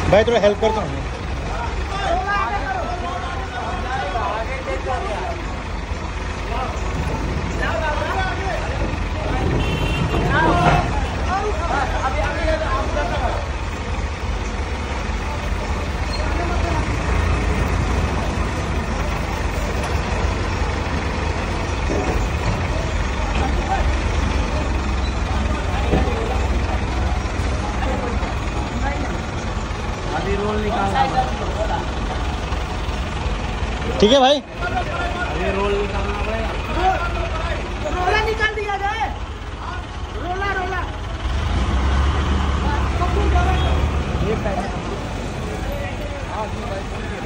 भाई थोड़ा हेल्प करता हूँ। अभी रोल निकालना, ठीक है भाई, अभी रोल निकालना पड़ेगा। रोला निकाल दिया जाए, रोला रोला ये